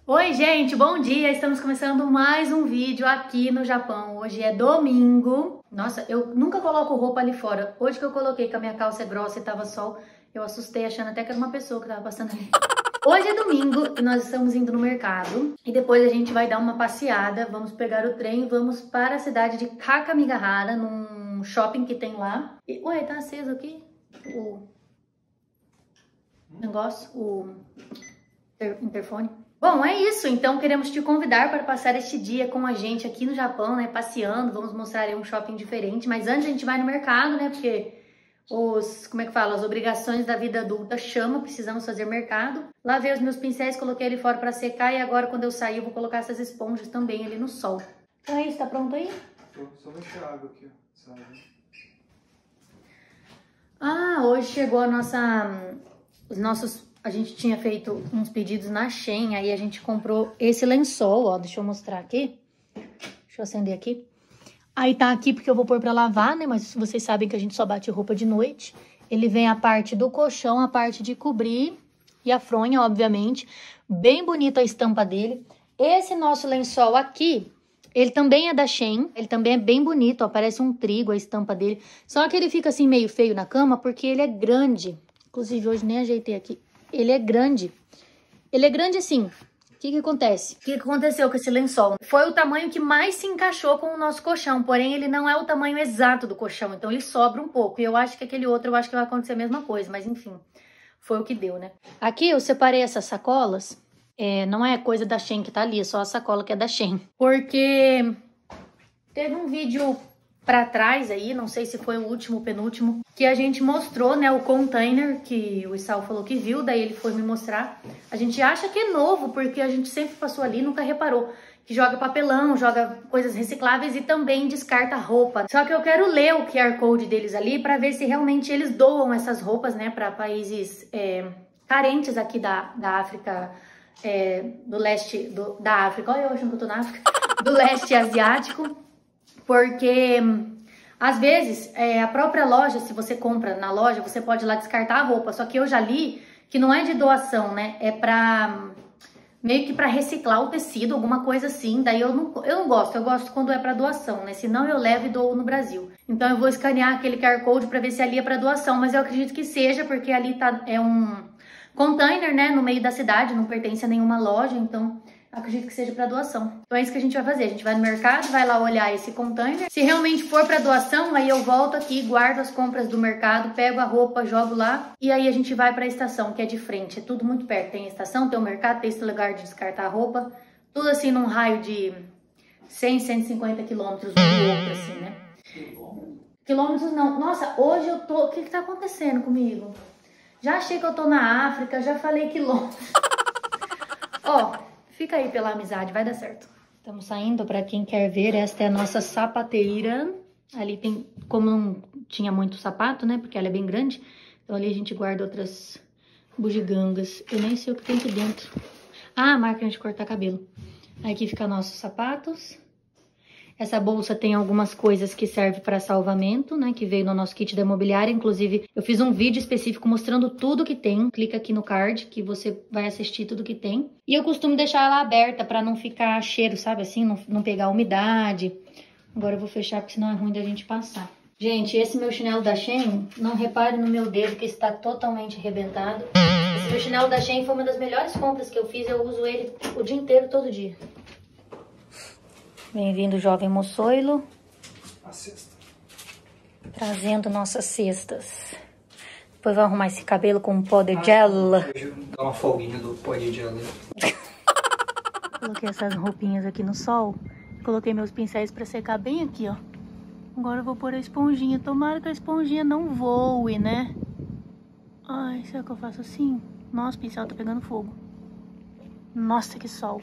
Oi gente, bom dia! Estamos começando mais um vídeo aqui no Japão. Hoje é domingo. Nossa, eu nunca coloco roupa ali fora. Hoje que eu coloquei, que a minha calça é grossa e tava sol, eu assustei achando até que era uma pessoa que tava passando ali. Hoje é domingo e nós estamos indo no mercado. E depois a gente vai dar uma passeada. Vamos pegar o trem e vamos para a cidade de Kakamigahara, num shopping que tem lá. E, ué, tá aceso aqui o negócio, o interfone. Bom, é isso. Então queremos te convidar para passar este dia com a gente aqui no Japão, né? Passeando, vamos mostrar aí um shopping diferente. Mas antes a gente vai no mercado, né? Porque as obrigações da vida adulta chamam, precisamos fazer mercado. Lavei os meus pincéis, coloquei ali fora para secar e agora quando eu sair eu vou colocar essas esponjas também ali no sol. Então é isso, tá pronto aí? Só deixar a água aqui, ó. Ah, hoje chegou a gente tinha feito uns pedidos na Shein, aí a gente comprou esse lençol, ó, deixa eu mostrar aqui. Deixa eu acender aqui. Aí tá aqui porque eu vou pôr pra lavar, né, mas vocês sabem que a gente só bate roupa de noite. Ele vem a parte do colchão, a parte de cobrir e a fronha, obviamente. Bem bonita a estampa dele. Esse nosso lençol aqui, ele também é da Shein, ele também é bem bonito, ó, parece um trigo a estampa dele. Só que ele fica assim meio feio na cama porque ele é grande. Inclusive hoje nem ajeitei aqui. Ele é grande. Ele é grande assim. O que acontece? O que aconteceu com esse lençol? Foi o tamanho que mais se encaixou com o nosso colchão, porém ele não é o tamanho exato do colchão, então ele sobra um pouco. E eu acho que aquele outro, eu acho que vai acontecer a mesma coisa, mas enfim, foi o que deu, né? Aqui eu separei essas sacolas, não é coisa da Shein que tá ali, é só a sacola que é da Shein. Porque teve um vídeo pra trás aí, não sei se foi o último ou penúltimo, que a gente mostrou, né, o container que o Isao falou que viu, daí ele foi me mostrar. A gente acha que é novo, porque a gente sempre passou ali e nunca reparou. Que joga papelão, joga coisas recicláveis e também descarta roupa. Só que eu quero ler o QR Code deles ali pra ver se realmente eles doam essas roupas, né, pra países carentes aqui da África, do leste da África. Olha eu achando que eu tô na África. Do leste asiático. Porque, às vezes, a própria loja, se você compra na loja, você pode ir lá descartar a roupa. Só que eu já li que não é de doação, né? É meio que pra reciclar o tecido, alguma coisa assim. Daí eu não gosto, eu gosto quando é pra doação, né? Senão eu levo e dou no Brasil. Então eu vou escanear aquele QR Code pra ver se ali é pra doação. Mas eu acredito que seja, porque ali é um container, né? No meio da cidade, não pertence a nenhuma loja, então acredito que seja para doação. Então é isso que a gente vai fazer. A gente vai no mercado, vai lá olhar esse container. Se realmente for para doação, aí eu volto aqui, guardo as compras do mercado, pego a roupa, jogo lá e aí a gente vai para a estação, que é de frente. É tudo muito perto. Tem a estação, tem o mercado, tem esse lugar de descartar a roupa. Tudo assim num raio de 100, 150 quilômetros um do outro, assim, né? Quilômetros não. Nossa, hoje eu tô... O que tá acontecendo comigo? Já achei que eu tô na África, já falei quilômetros. Ó... Fica aí pela amizade, vai dar certo. Estamos saindo, para quem quer ver, esta é a nossa sapateira. Ali tem, como não tinha muito sapato, né, porque ela é bem grande, então ali a gente guarda outras bugigangas. Eu nem sei o que tem aqui dentro. Ah, máquina de cortar cabelo. Aqui fica nossos sapatos. Essa bolsa tem algumas coisas que servem para salvamento, né, que veio no nosso kit da imobiliária. Inclusive, eu fiz um vídeo específico mostrando tudo que tem. Clica aqui no card que você vai assistir tudo que tem. E eu costumo deixar ela aberta para não ficar cheiro, sabe assim, não pegar umidade. Agora eu vou fechar porque senão é ruim da gente passar. Gente, esse meu chinelo da Shein, não repare no meu dedo que está totalmente arrebentado. Esse meu chinelo da Shein foi uma das melhores compras que eu fiz. Eu uso ele o dia inteiro, todo dia. Bem-vindo, jovem moçoilo. A cesta. Trazendo nossas cestas. Depois vou arrumar esse cabelo com um pó de gel. Dá uma folguinha do pó de gel. Coloquei essas roupinhas aqui no sol. Coloquei meus pincéis pra secar bem aqui, ó. Agora eu vou pôr a esponjinha. Tomara que a esponjinha não voe, né? Ai, será que eu faço assim? Nossa, o pincel tá pegando fogo. Nossa, que sol.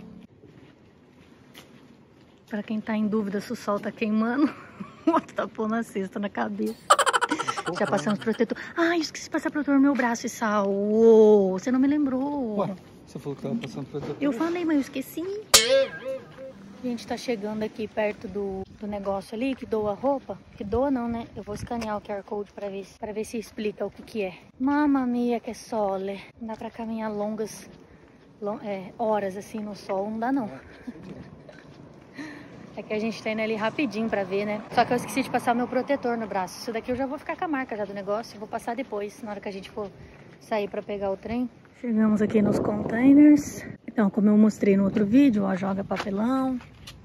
Pra quem tá em dúvida se o sol tá queimando, o outro tá pondo a cesta na cabeça. Já passamos protetor. Ai, esqueci de passar protetor no meu braço, Isao. Você não me lembrou. Ué, você falou que tava passando protetor. Eu falei, mas eu esqueci. A gente tá chegando aqui perto do negócio ali que doa roupa. Que doa não, né? Eu vou escanear o QR Code pra ver se explica o que é. Mamma mia, que sole. Não dá pra caminhar horas assim no sol, não dá não. É que a gente tá indo ali rapidinho pra ver, né? Só que eu esqueci de passar o meu protetor no braço. Isso daqui eu já vou ficar com a marca já do negócio. Vou passar depois, na hora que a gente for sair pra pegar o trem. Chegamos aqui nos containers. Então, como eu mostrei no outro vídeo, ó, joga papelão.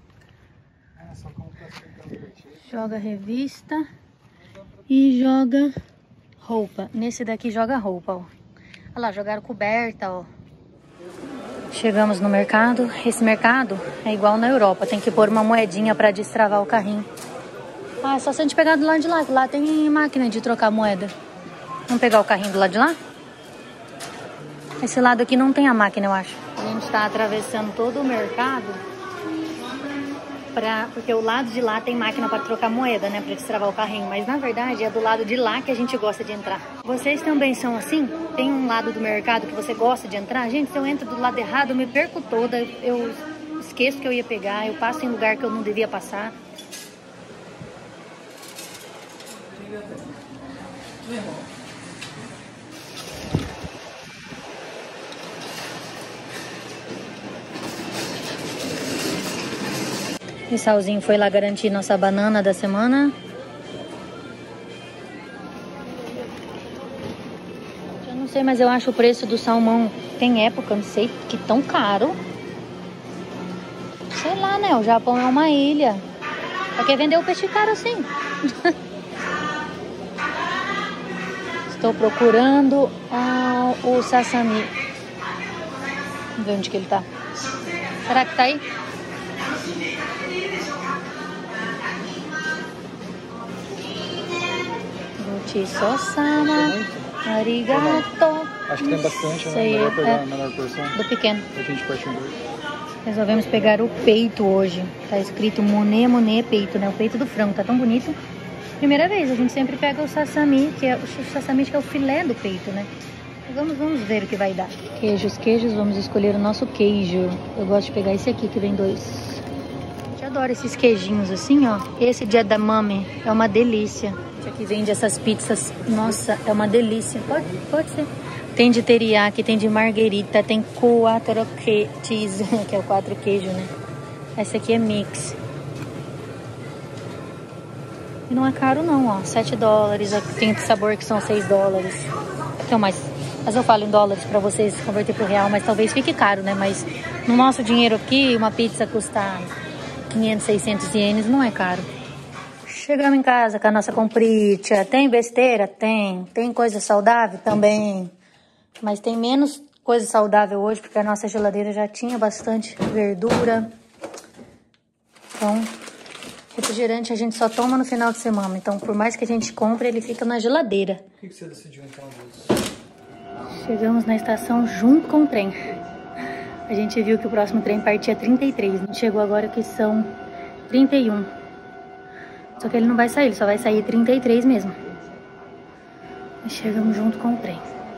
Joga revista. E joga roupa. Nesse daqui joga roupa, ó. Olha lá, jogaram coberta, ó. Chegamos no mercado. Esse mercado é igual na Europa. Tem que pôr uma moedinha pra destravar o carrinho. Ah, é só se a gente pegar do lado de lá. Que lá tem máquina de trocar moeda. Vamos pegar o carrinho do lado de lá? Esse lado aqui não tem a máquina, eu acho. A gente tá atravessando todo o mercado. Porque o lado de lá tem máquina para trocar moeda, né? Pra destravar o carrinho. Mas na verdade é do lado de lá que a gente gosta de entrar. Vocês também são assim? Tem um lado do mercado que você gosta de entrar? Gente, se eu entro do lado errado, eu me perco toda. Eu esqueço que eu ia pegar. Eu passo em lugar que eu não devia passar. E Salzinho foi lá garantir nossa banana da semana. Eu não sei, mas eu acho o preço do salmão, tem época, não sei, que tão caro. Sei lá, né? O Japão é uma ilha. Pra que vender o peixe caro assim? Estou procurando o sasami. Vamos ver onde que ele tá. Será que tá aí? Gochi-so-sama, arigato. Acho que tem bastante, né? Sei, Melhor pegar a menor porção. do pequeno. A gente parte em dois. Resolvemos pegar o peito hoje. Tá escrito Moné peito, né? O peito do frango, tá tão bonito. Primeira vez, a gente sempre pega o sasami, que é o filé do peito, né? Vamos ver o que vai dar. Queijos, vamos escolher o nosso queijo. Eu gosto de pegar esse aqui, que vem 2. Eu adoro esses queijinhos assim, ó. Esse de edamame é uma delícia. Esse aqui vende essas pizzas. Nossa, é uma delícia. Pode ser. Tem de teriyaki, tem de marguerita, tem 4 cheese, que é o 4 queijo, né? Essa aqui é mix. E não é caro não, ó. $7. Aqui tem sabor que são $6. Então, mas eu falo em dólares pra vocês converter pro real, mas talvez fique caro, né? Mas no nosso dinheiro aqui, uma pizza custa 500, 600 ienes, não é caro. Chegamos em casa com a nossa comprita. Tem besteira? Tem. Tem coisa saudável? Também. Mas tem menos coisa saudável hoje, porque a nossa geladeira já tinha bastante verdura. Então, refrigerante a gente só toma no final de semana. Então, por mais que a gente compre, ele fica na geladeira. Por que você decidiu então, Luz? Chegamos na estação junto com o trem. A gente viu que o próximo trem partia 33. Chegou agora que são 31. Só que ele não vai sair, ele só vai sair 33 mesmo. E chegamos junto com o trem.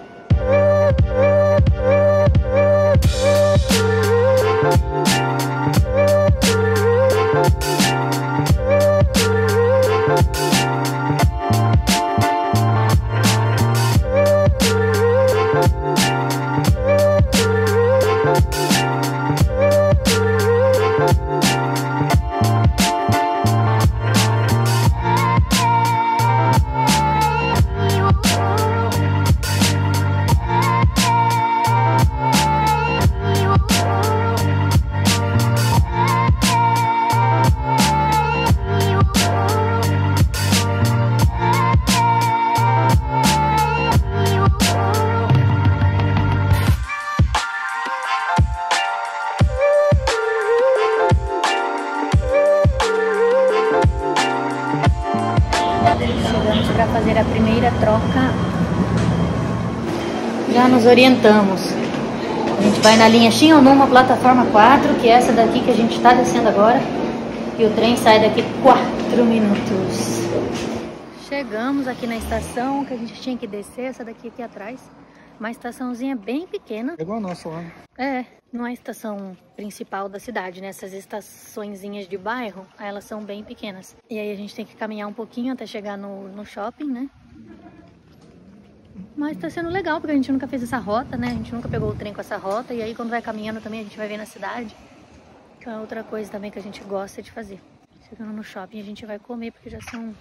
Chegamos para fazer a primeira troca. Já nos orientamos. A gente vai na linha Shinonuma, plataforma 4, que é essa daqui que a gente está descendo agora. E o trem sai daqui 4 minutos. Chegamos aqui na estação que a gente tinha que descer, essa daqui aqui atrás. Uma estaçãozinha bem pequena. É igual a nossa lá. É, não é a estação principal da cidade, né? Essas estaçõezinhas de bairro, elas são bem pequenas. E aí a gente tem que caminhar um pouquinho até chegar no shopping, né? Mas tá sendo legal, porque a gente nunca fez essa rota, né? A gente nunca pegou o trem com essa rota. E aí quando vai caminhando também a gente vai ver na cidade. Que é outra coisa também que a gente gosta de fazer. Chegando no shopping a gente vai comer, porque já são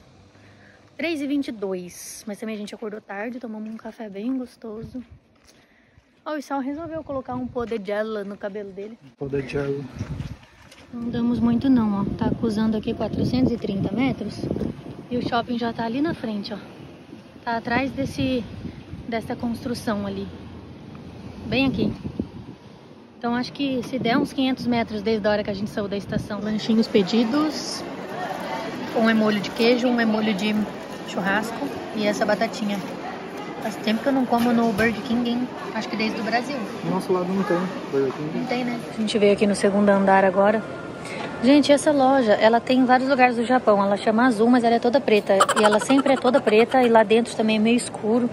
3h22. Mas também a gente acordou tarde, tomamos um café bem gostoso. Ó, o Sal resolveu colocar um pó de gel no cabelo dele. Pó de gel. Não andamos muito não, ó. Tá acusando aqui 430 metros. E o shopping já tá ali na frente, ó. Tá atrás dessa construção ali. Bem aqui. Então acho que se der uns 500 metros desde a hora que a gente saiu da estação. Lanchinhos pedidos. Um é molho de queijo, um é molho de churrasco. E essa batatinha. Faz tempo que eu não como no Burger King, hein? Acho que desde o Brasil. Nosso lado não tem Burger King. Não tem, né? A gente veio aqui no segundo andar agora. Gente, essa loja, ela tem em vários lugares do Japão. Ela chama Azul, mas ela é toda preta. E ela sempre é toda preta e lá dentro também é meio escuro.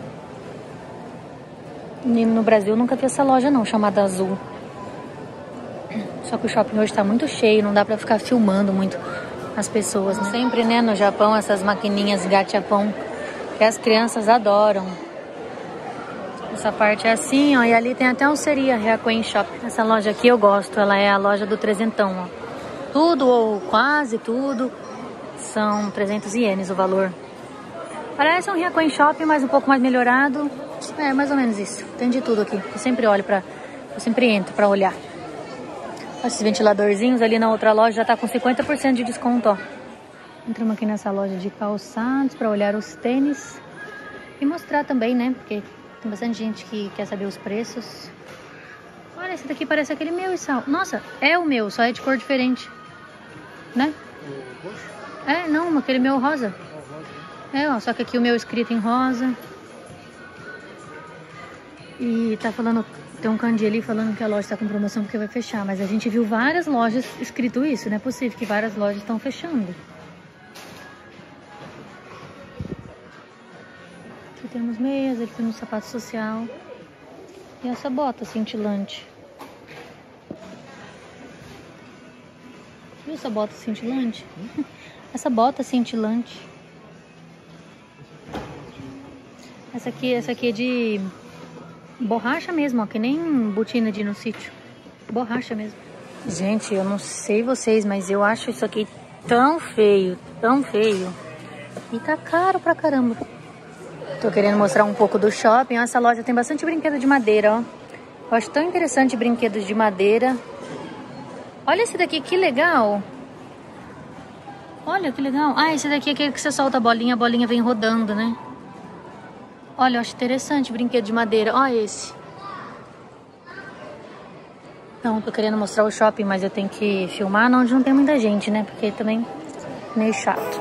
E no Brasil eu nunca vi essa loja não, chamada Azul. Só que o shopping hoje tá muito cheio, não dá pra ficar filmando muito as pessoas, né? Sempre, né, no Japão, essas maquininhas gachapon que as crianças adoram. Essa parte é assim, ó, e ali tem até um seria Ryakuen Shop. Essa loja aqui eu gosto, ela é a loja do trezentão, ó. Tudo ou quase tudo são 300 ienes o valor. Parece um Ryakuen Shop, mas um pouco mais melhorado. É, mais ou menos isso. Tem de tudo aqui. Eu sempre olho eu sempre entro pra olhar. Esses ventiladorzinhos ali na outra loja já tá com 50% de desconto, ó. Entramos aqui nessa loja de calçados pra olhar os tênis. E mostrar também, né? Porque tem bastante gente que quer saber os preços. Olha, esse daqui parece aquele meu, Sal. Nossa, é o meu, só é de cor diferente. Né? O roxo? É, não, aquele meu rosa. É, ó, só que aqui o meu é escrito em rosa. E tá falando, tem um kanji ali falando que a loja tá com promoção porque vai fechar. Mas a gente viu várias lojas escrito isso, não é possível que várias lojas estão fechando. Aqui temos meias, aqui temos sapato social. E essa bota cintilante. Viu essa bota cintilante? Essa bota cintilante. Essa aqui é de borracha mesmo, ó, que nem botina de ir no sítio. Borracha mesmo. Gente, eu não sei vocês, mas eu acho isso aqui tão feio, tão feio. E tá caro pra caramba. Tô querendo mostrar um pouco do shopping. Essa loja tem bastante brinquedo de madeira, ó. Eu acho tão interessante brinquedos de madeira. Olha esse daqui, que legal. Olha que legal. Ah, esse daqui é aquele que você solta a bolinha vem rodando, né? Olha, eu acho interessante brinquedo de madeira. Olha esse. Então, tô querendo mostrar o shopping, mas eu tenho que filmar onde não tem muita gente, né? Porque também é meio chato.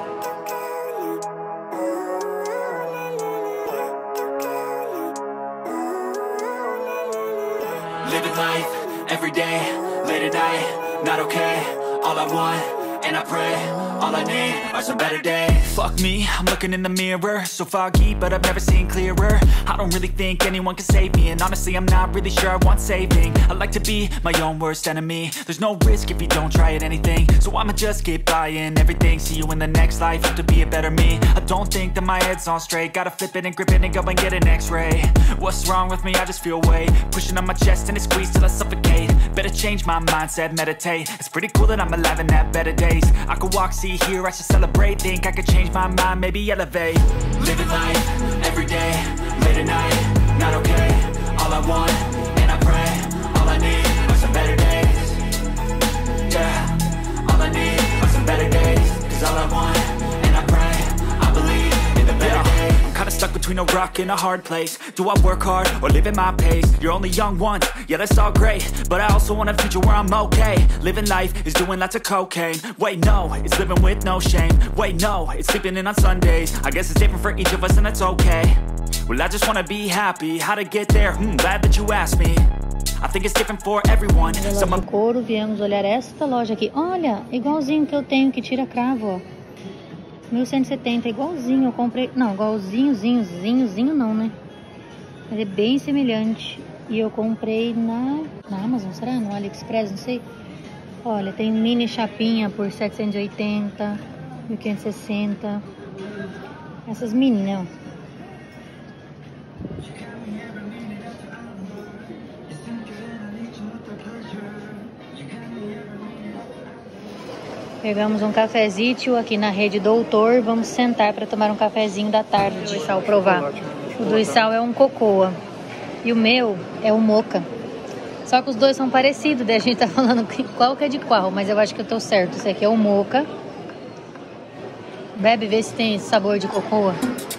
Living life, every day, late at night, not okay. All I want, and I pray, all I need are some better days. Fuck me, I'm looking in the mirror, so foggy, but I've never seen clearer. I don't really think anyone can save me, and honestly I'm not really sure I want saving. I like to be my own worst enemy. There's no risk if you don't try at anything, so I'ma just keep buying everything. See you in the next life, have to be a better me. I don't think that my head's on straight, gotta flip it and grip it and go and get an x-ray. What's wrong with me? I just feel weight pushing on my chest and it squeezes till I suffocate. Better change my mindset, meditate. It's pretty cool that I'm alive and have better days. I could walk, see, hear, I should celebrate. Think I could change my mind, maybe elevate. Living life, every day, late at night, not okay. All I want, and I pray, all I need are some better days. Yeah, all I need are some better days. Cause all I want, and I pray, I believe in the better days. I'm kinda stuck between a rock and a hard place. Do I work hard or live at my pace? You're only young once, yeah that's all great, but I also want a future where I'm okay. Living life is doing lots of cocaine. Wait no, it's living with no shame. Wait no, it's sleeping in on Sundays. I guess it's different for each of us and that's okay. Well I just wanna be happy, how to get there? Glad that you asked me. I think it's different for everyone. No couro, viemos olhar esta loja aqui. Olha, igualzinho que eu tenho que tira cravo, ó. 1170, igualzinho, eu comprei... Não, igualzinho não, né? Mas é bem semelhante. E eu comprei na Amazon, será? No AliExpress, não sei. Olha, tem mini chapinha por 780, 1560. Essas mini, né? Pegamos um cafezito aqui na Rede Doutor. Vamos sentar para tomar um cafezinho da tarde. O Duissal provar. O Duissal é um cocoa. E o meu é um moca. Só que os dois são parecidos. Daí a gente tá falando qual que é de qual. Mas eu acho que eu tô certo. Esse aqui é o moca. Bebe, vê se tem sabor de cocoa.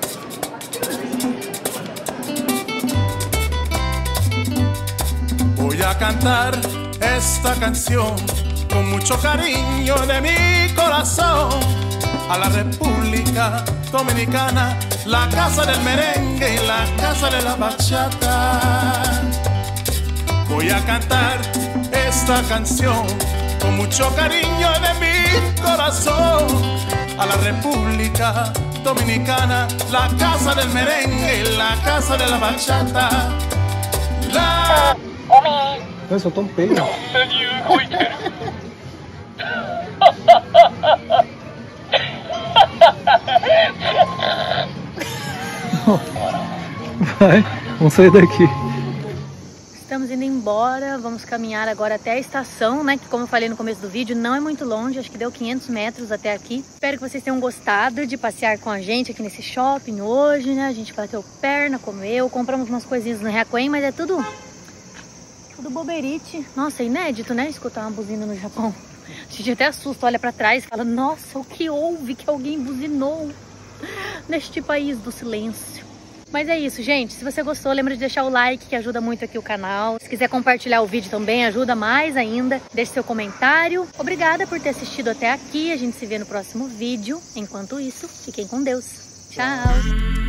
Voy a cantar esta canción con mucho cariño de mi corazón a la República Dominicana, la casa del merengue y la casa de la bachata. Voy a cantar esta canción con mucho cariño de mi corazón a la República Dominicana, la casa del merengue y la casa de la bachata. Eu só tô um peido. Vai, vamos sair daqui. Estamos indo embora, vamos caminhar agora até a estação, né? Que como eu falei no começo do vídeo, não é muito longe, acho que deu 500 metros até aqui. Espero que vocês tenham gostado de passear com a gente aqui nesse shopping hoje, né? A gente bateu perna, comeu, compramos umas coisinhas no Hakuen, mas é tudo boberite. Nossa, é inédito, né? Escutar uma buzina no Japão. A gente até assusta, olha pra trás e fala, nossa, o que houve que alguém buzinou neste país do silêncio. Mas é isso, gente. Se você gostou, lembra de deixar o like, que ajuda muito aqui o canal. Se quiser compartilhar o vídeo também, ajuda mais ainda. Deixe seu comentário. Obrigada por ter assistido até aqui. A gente se vê no próximo vídeo. Enquanto isso, fiquem com Deus. Tchau!